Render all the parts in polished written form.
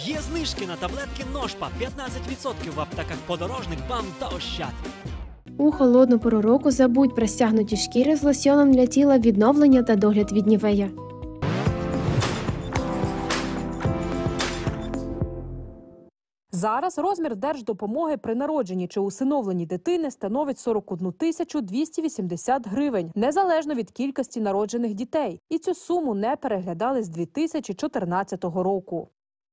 Є знижки на таблетки Ношпа 15% в аптеках Подорожник, БАМ та Ощад. У холодну пору року забудь про стягнуті шкіри з лосьоном для тіла, відновлення та догляд від Нівея. Зараз розмір держдопомоги при народженні чи усиновленні дитини становить 41 280 гривень, незалежно від кількості народжених дітей. І цю суму не переглядали з 2014 року.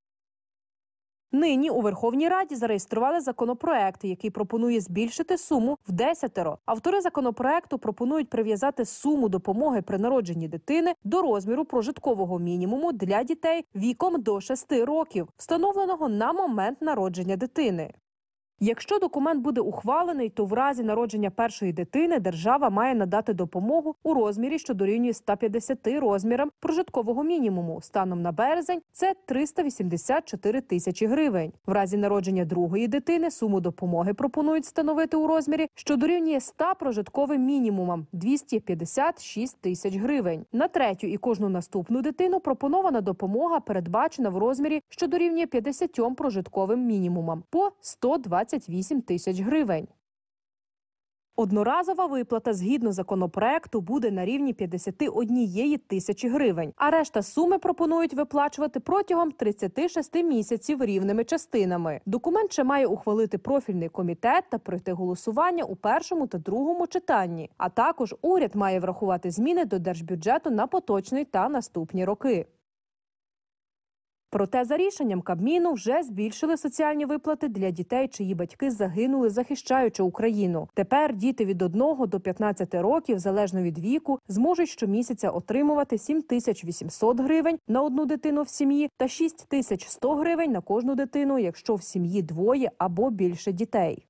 Нині у Верховній Раді зареєстрували законопроект, який пропонує збільшити суму в 10-ро. Автори законопроекту пропонують прив'язати суму допомоги при народженні дитини до розміру прожиткового мінімуму для дітей віком до 6 років, встановленого на момент народження дитини. Якщо документ буде ухвалений, то в разі народження першої дитини держава має надати допомогу у розмірі, що дорівнює 150 розмірам прожиткового мінімуму. Станом на березень – це 384 тисячі гривень. В разі народження другої дитини суму допомоги пропонують встановити у розмірі, що дорівнює 100 прожитковим мінімумам – 256 тисяч гривень. На третю і кожну наступну дитину пропонована допомога передбачена в розмірі, що дорівнює 50 прожитковим мінімумам – по 128 тисяч гривень. Одноразова виплата згідно законопроекту буде на рівні 51 тисячі гривень, а решта суми пропонують виплачувати протягом 36 місяців рівними частинами. Документ ще має ухвалити профільний комітет та пройти голосування у першому та другому читанні. А також уряд має врахувати зміни до держбюджету на поточний та наступні роки. Проте за рішенням Кабміну вже збільшили соціальні виплати для дітей, чиї батьки загинули, захищаючи Україну. Tепер діти від 1 до 15 років, залежно від віку, зможуть щомісяця отримувати 7800 гривень на одну дитину в сім'ї та 6100 гривень на кожну дитину, якщо в сім'ї двоє або більше дітей.